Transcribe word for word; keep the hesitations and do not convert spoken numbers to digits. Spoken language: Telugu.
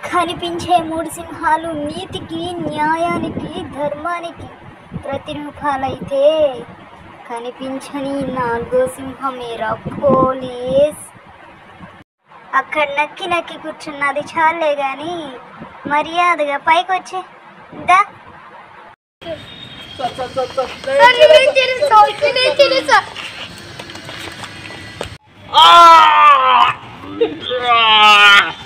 కనిపించే మూడు సింహాలు నీతికి, న్యాయానికి, ధర్మానికి ప్రతిరూపాలైతే కనిపించని నాలుగో సింహమేరా పోలీస్. అక్కడ నక్కి నక్కి కూర్చున్నది చాలే గాని మర్యాదగా పైకి వచ్చే దా. Ah!